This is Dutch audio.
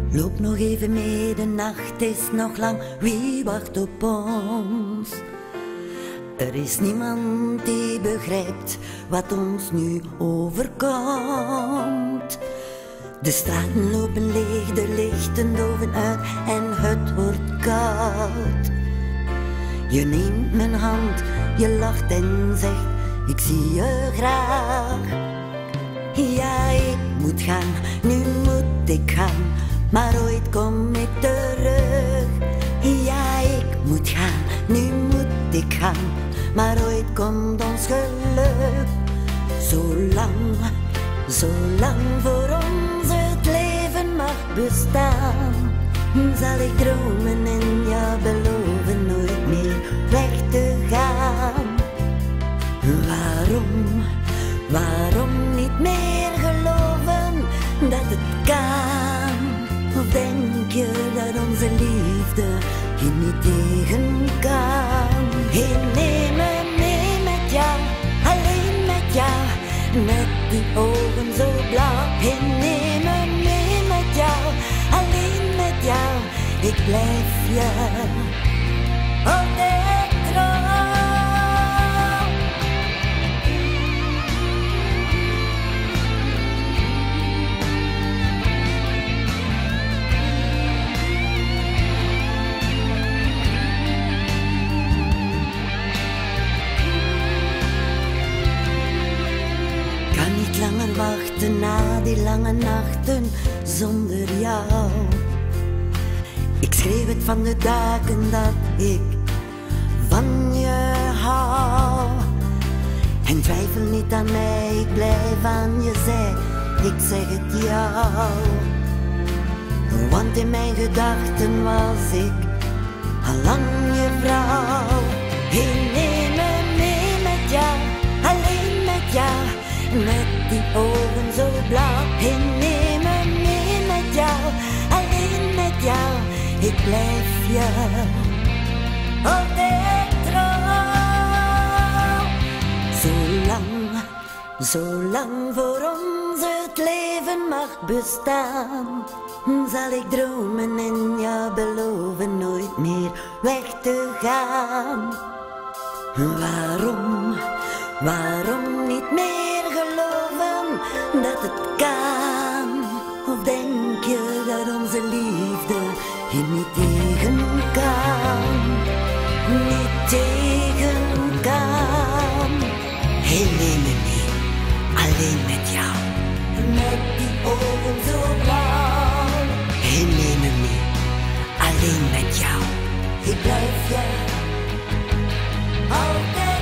Loop nog even mee, de nacht is nog lang, wie wacht op ons? Er is niemand die begrijpt wat ons nu overkomt. De straten lopen leeg, de lichten doven uit en het wordt koud. Je neemt mijn hand, je lacht en zegt, ik zie je graag. Ja, ik moet gaan, nu moet ik gaan, maar ooit kom ik terug. Ja, ik moet gaan, nu moet ik gaan, maar ooit komt ons geluk. Zolang voor ons het leven mag bestaan, zal ik dromen en jou beloven nooit meer weg te gaan. Waarom niet meer geloven dat het kan? Of denk je dat onze liefde je niet tegen kan? Ik neem me mee met jou, alleen met jou, met die ogen zo blauw. Ik neem me mee met jou, alleen met jou, ik blijf je altijd trouw. Langer wachten na die lange nachten zonder jou. Ik schreef het van de dagen dat ik van je hou. En twijfel niet aan mij, ik blijf aan je zij, ik zeg het jou. Want in mijn gedachten was ik al lang je vrouw. Ik neem me mee met jou, alleen met jou, met die ogen zo blauw. Ik neem me mee met jou, alleen met jou, ik blijf je altijd trouw. Zolang voor ons het leven mag bestaan, zal ik dromen en jou beloven nooit meer weg te gaan. Waarom niet meer geloven dat het kan? Of denk je dat onze liefde je niet tegen kan? Niet tegen kan. Heel neem me mee, alleen met jou, met die ogen zo blauw. Heel neem me mee, alleen met jou, ik blijf je altijd.